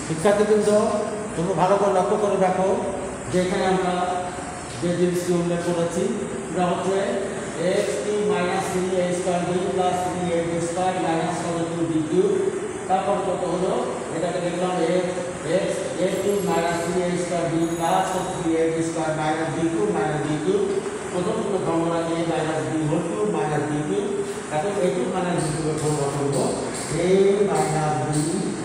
শিক্ষার্থীবৃন্দ তোমরা ভালো করে লক্ষ্য করে দেখো যে এখানে আমরা যে জিনিসটি উল্লেখ করেছি সেটা হচ্ছে x cube minus three a square b plus three a b square minus four two b cube. তারপর কত হলো এটাকে দেখলাম x a cube minus three a square b plus three a b square minus b cube. প্রথম দুটো formula a minus b whole cube minus b cube. এখন a cube minus b কিউবের formula করবো a minus b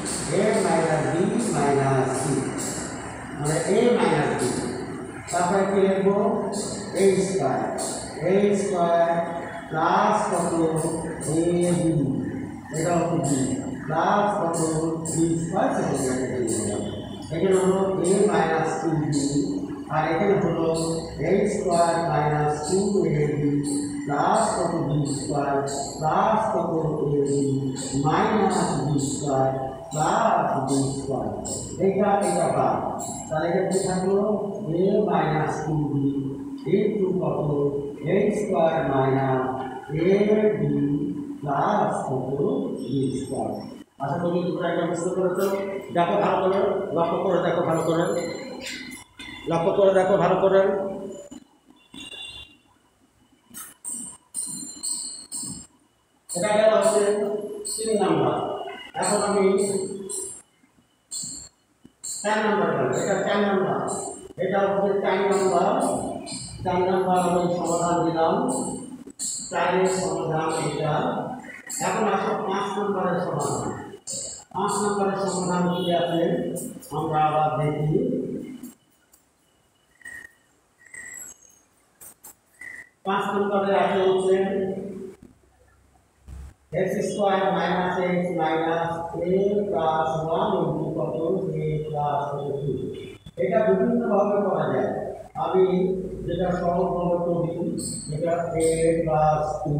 minus c মানে a minus B. তারপরে কি লিখবো এ square plus কত এ বি এটা হচ্ছে বি প্লাস কত বি স্কোয়ার এখানে হলো এ মাইনাস টু বি আর এখানে হলো a square minus two a b plus কত বি স্কোয়ার প্লাস কত a b minus b square plus b square এটা বাদ। তাহলে এখানে থাকলো a minus two b into কত a square minus a b plus কত বি স্কোয়ার। আশা করি তোমরা এটা বুঝতে পেরেছো। দেখো ভালো করে লক্ষ্য করে দেখো ভালো করে এটা গেল হচ্ছে 3 নাম্বার। এখন আমি 4 নাম্বার এটা 4 নাম্বার এটা হচ্ছে 4 নাম্বার আমি সমাধান দিলাম। 4 এর সমাধান এটা। এখন আসো 5 নাম্বারের সমাধান। 5 নাম্বারের সমাধান কি আছে আমরা আবার দেখি। 5 নাম্বারে আছে হচ্ছে x square minus x minus a plus 1 into কত a প্লাস 2। এটা বিভিন্ন ভাবে করা যায়। আমি যেটা সহজ ভাবে করি এটা a plus 2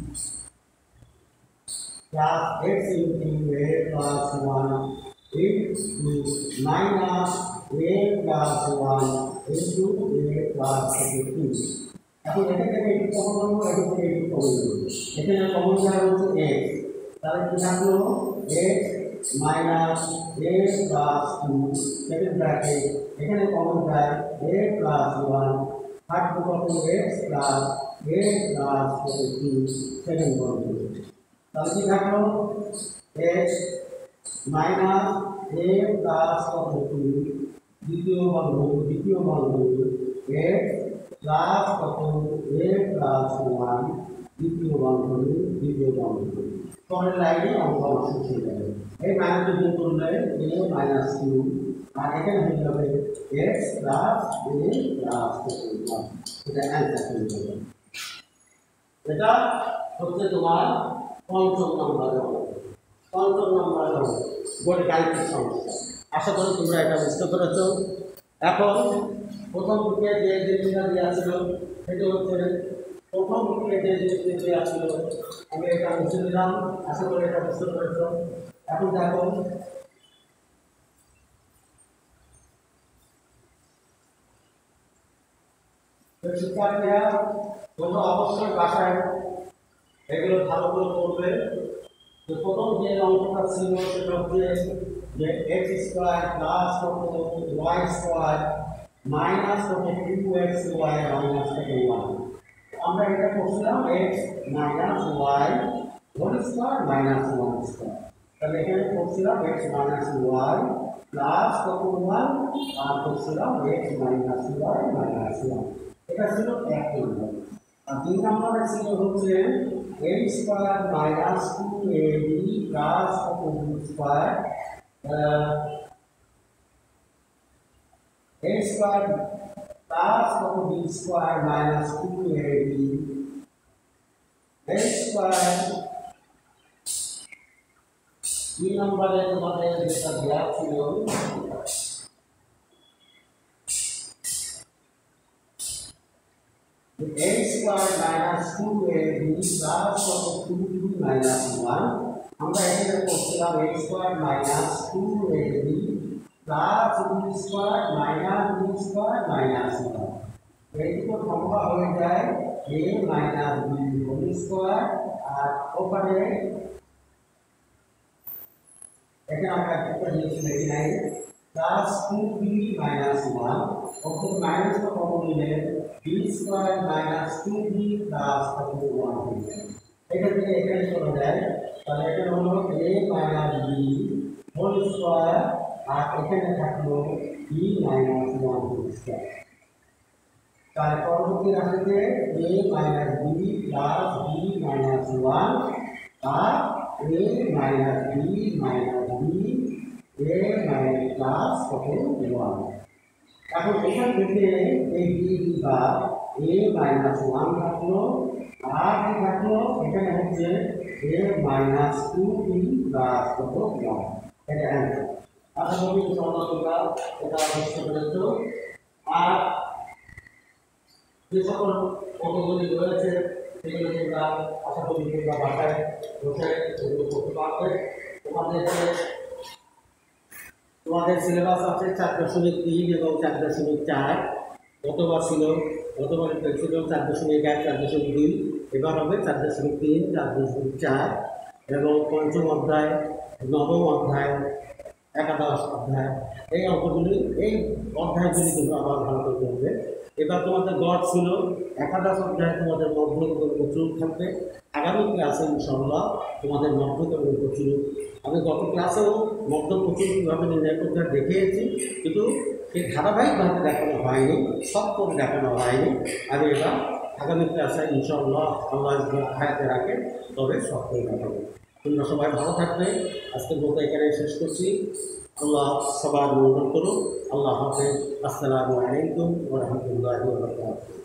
plus x into a plus 1 into minus a plus 1 into a plus 2। এখন এটা থেকে একটু কমন করবো, এটা থেকে একটু কমন করবো। এখানে কমন করা হচ্ছে x, তাহলে কি থাকলো x minus a plus 2 second bracket এখানে কমন যায় a প্লাস 1 থাকবে কত x plus a plus 2 second bracket. তাহলে কি থাকলো x মাইনাস a প্লাস 2 দ্বিতীয় বন্ধনী x প্লাস কত a প্লাস 1 দ্বিতীয় বন্ধনী পরের লাইনে অঙ্ক শেষ হয়ে যাবে। এই মাইনাস গুণ করলে a মাইনাস 2 আর এখানে হয়ে যাবে x প্লাস a প্লাস 2। এটা অ্যান্সার হয়ে যাবে। এটা হচ্ছে তোমার পঞ্চম নাম্বারের বোর্ড গাণিতিক সমস্যা। আশা করি তোমরা এটা বুঝতে পেরেছ। এখন প্রথম দিকে যে জিনিসটা দেওয়া ছিল সেটা হচ্ছে আমি এটা বুঝে নিলাম। আশা করি এটা বুঝতে পেরেছ। এখন দেখো শিক্ষার্থীরা তোমরা অবশ্যই বাসায় এগুলো ভালো করে করবে। যে প্রথম যে অঙ্কটা ছিল সেটা হচ্ছে যে x স্কয়ার প্লাস কত y স্কয়ার মাইনাস কত 2x y মাইনাস 1। আমরা এটা করছিলাম x minus y whole square minus 1 square. তাহলে এখানে করছিলাম x মাইনাস y প্লাস কত 1 আর করছিলাম x মাইনাস y মাইনাস 1। এটা ছিল 1 নম্বর। আর 2 নম্বরে ছিল হচ্ছে a square minus 2ab plus কত b square a square plus কত b square minus 2ab a square. 2 নম্বরে তোমাদের যেটা দেওয়া ছিল a square minus 2ab plus কত 2b মাইনাস 1। আমরা এখানে করছিলাম a square minus 2ab plus b square minus b square minus 1। এই দুটো সংখ্যা হয়ে যায় a minus b whole square আর ওখানে এখানে আমরা একটা জিনিস লিখে নাই প্লাস 2b মাইনাস 1 অর্থাৎ মাইনাসটা কত নিলে b square minus 2b plus 1 হয়ে যায়। এটা থেকে এখানে চলে যায়, তাহলে এটা হলো a minus b whole square আর এখানে থাকলো b মাইনাস 1 হোল স্কয়ার। তাহলে পরবর্তী রাশিতে a minus b plus b minus 1 আর a minus b minus b a minus plus কত 1। এখন এখান থেকে এই b বা a মাইনাস 1 থাকলো আর কি থাকলো এখানে হচ্ছে a মাইনাস 2b প্লাস কত 1। এটা অ্যান্সার। আশা করি তোমরা এটা বুঝতে পেরেছো। আর যে সকল কতগুলি রয়েছে সেগুলো তোমরা আশা করি তোমরা বাসায় বসে সেগুলো করতে পারবে। তোমাদের সিলেবাস আছে 4.3 এবং 4.4। গতবার ছিল ছিল 4.1 4.2, এবার হবে 4.3 4.4 এবং পঞ্চম অধ্যায় নবম অধ্যায় একাদশ অধ্যায় এই অঙ্কগুলি এই অধ্যায়গুলি তোমরা আবার ভালো করে করবে। এবার তোমাদের গড় ছিল একাদশ অধ্যায় তোমাদের মধ্যক প্রচুর থাকবে। আগামী ক্লাসে ইনশাআল্লাহ তোমাদের মধ্যক এবং প্রচুর আমি গত ক্লাসেও মধ্যক প্রচুর কীভাবে নির্ণয় করতে দেখিয়েছি, কিন্তু সেই ধারাবাহিকভাবে দেখানো হয়নি, সব করে দেখানো হয়নি। আমি এবার আগামী ক্লাসে ইনশাআল্লাহ আল্লাহ হায়াতে রাখে তবে সব করে দেখাবো। তোমরা সবাই ভালো থাকবে। আজকের মতো এখানে শেষ করছি। আল্লাহ সবার মঙ্গল করুন। আল্লাহ হাফেজ। আসসালামু আলাইকুম ওয়া রাহমাতুল্লাহি ওয়া বারাকাতুহু।